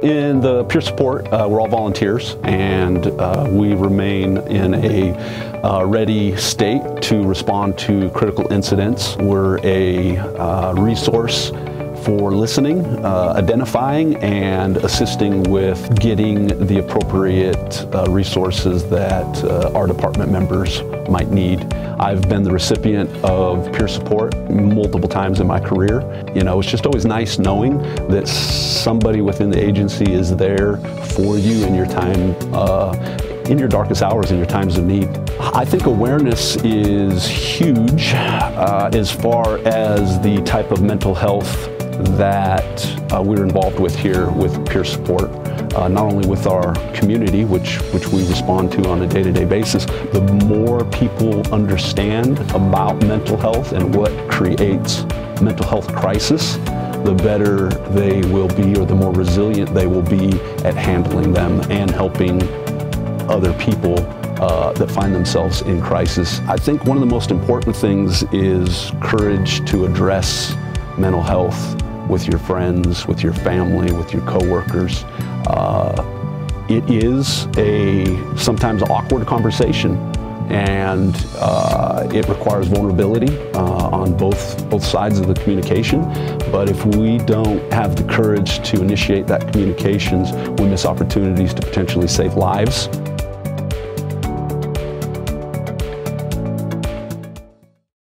in the peer support, we're all volunteers, and we remain in a ready state to respond to critical incidents. We're a resource for listening, identifying, and assisting with getting the appropriate resources that our department members might need. I've been the recipient of peer support multiple times in my career. You know, it's just always nice knowing that somebody within the agency is there for you in your time, in your darkest hours, in your times of need. I think awareness is huge as far as the type of mental health that we're involved with here with peer support, not only with our community, which we respond to on a day-to-day basis. The more people understand about mental health and what creates mental health crisis, the better they will be, or the more resilient they will be at handling them and helping other people that find themselves in crisis. I think one of the most important things is courage to address mental health with your friends, with your family, with your coworkers. It is a sometimes awkward conversation, and it requires vulnerability on both sides of the communication. But if we don't have the courage to initiate that communications, we miss opportunities to potentially save lives.